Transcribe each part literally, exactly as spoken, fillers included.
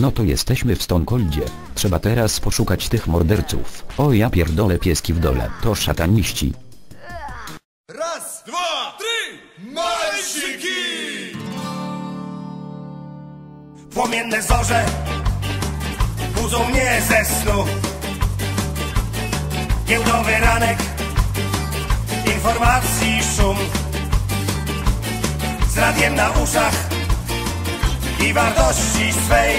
No to jesteśmy w Stone Coldzie. Trzeba teraz poszukać tych morderców. O ja pierdolę, pieski w dole. To szataniści. Raz, dwa, trzy! Malsiki! Płomienne zorze budzą mnie ze snu. Giełdowy ranek, informacji szum. Z radiem na uszach i wartości swej.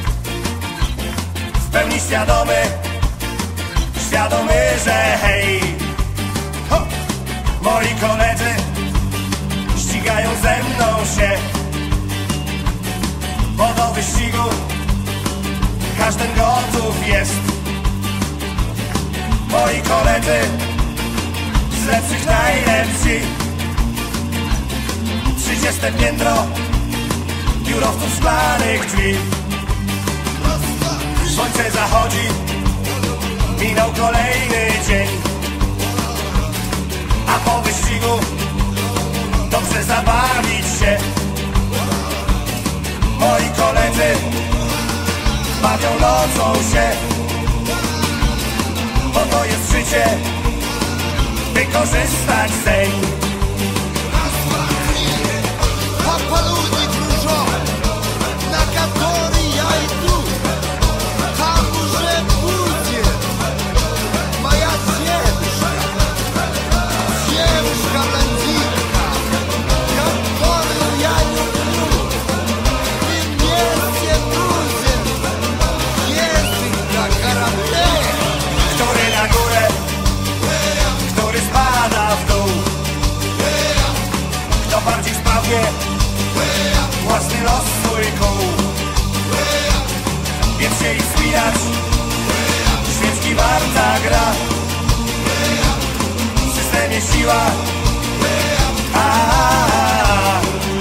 W pełni świadomy, świadomy, że hej, ho! Moi koledzy ścigają ze mną się, bo do wyścigu każdy gotów jest. Moi koledzy z lepszych najlepsi. Trzydzieste piętro biurowców szklanych drzwi. Słońce zachodzi, minął kolejny dzień, a po wyścigu dobrze zabawić się. Moi koledzy bawią nocą się, bo to jest życie, wykorzystać seń. Papa ludzi dużo, na kategorii ja i tu. Hamburze budzie, moja dziewuszka, dziewuszka blondynka. Kategorii ja nie tu. W mieście budzie, język na karate. Który na górę, który spada w dół. Kto bardziej sprawnie własny los swój kół. Więc się ich spijać, świeczki warta gra. W systemie siła, a, a, a.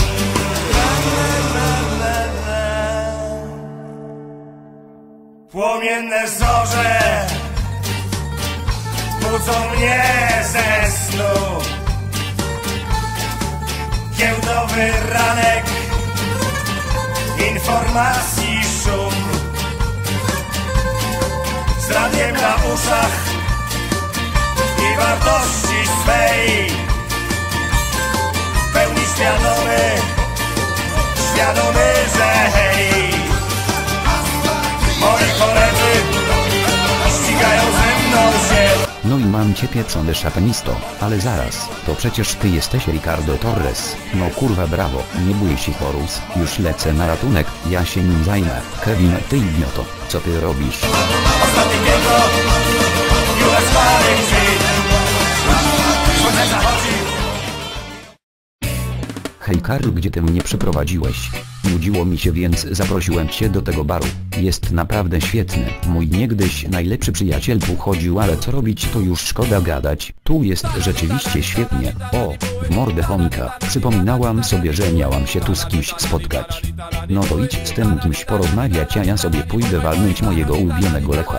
Płomienne zorze budzą mnie ze snu. Giełdowy ranek, informacji szum. Z radiem na uszach i wartości swej. W pełni świadomy, świadomy, że hej, moi koledzy ścigają ze mną się. No i mam cię pieprzony szatanisto, ale zaraz, to przecież ty jesteś Ricardo Torres. No kurwa brawo, nie bój się Horus, już lecę na ratunek, ja się nim zajmę. Kevin, ty idioto, co ty robisz? Ostatnie piętro, biura szklanych drzwi. Słońce zachodzi. Hej Karl, gdzie ty mnie przyprowadziłeś? Nudziło mi się, więc zaprosiłem cię do tego baru. Jest naprawdę świetny. Mój niegdyś najlepszy przyjaciel tu chodził, ale co robić, to już szkoda gadać. Tu jest rzeczywiście świetnie. O, w mordę chomika. Przypominałam sobie, że miałam się tu z kimś spotkać. No to idź z tym kimś porozmawiać, a ja sobie pójdę walnąć mojego ulubionego Lecha.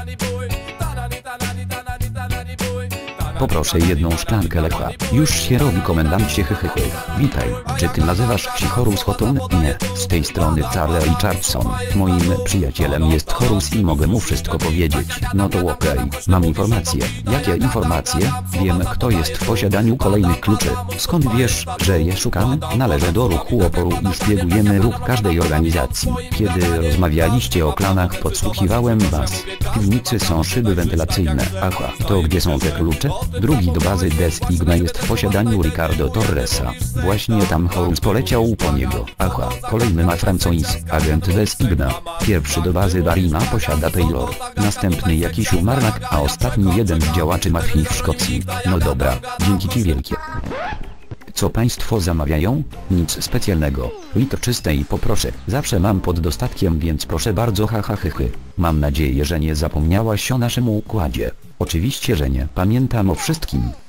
Poproszę jedną szklankę Lecha. Już się robi, komendancie, hyhyhy. Witaj, czy ty nazywasz się Horus Houghton? Nie, z tej strony Charlie Richardson. Moim przyjacielem jest Horus i mogę mu wszystko powiedzieć. No to okej, okay. Mam informacje. Jakie informacje? Wiem, kto jest w posiadaniu kolejnych kluczy. Skąd wiesz, że je szukamy? Należę do ruchu oporu i szpiegujemy ruch każdej organizacji. Kiedy rozmawialiście o klanach, podsłuchiwałem was. W piwnicy są szyby wentylacyjne. Aha, to gdzie są te klucze? Drugi do bazy Designa jest w posiadaniu Ricardo Torresa. Właśnie tam Horus poleciał po niego. Aha, kolejny ma Francois, agent Designa. Pierwszy do bazy Darina posiada Taylor. Następny jakiś umarnak, a ostatni jeden z działaczy mafii w Szkocji. No dobra, dzięki ci wielkie. Co państwo zamawiają? Nic specjalnego. Litr czystej poproszę. Zawsze mam pod dostatkiem, więc proszę bardzo, haha hychy. Mam nadzieję, że nie zapomniałaś o naszym układzie. Oczywiście, że nie. Pamiętam o wszystkim.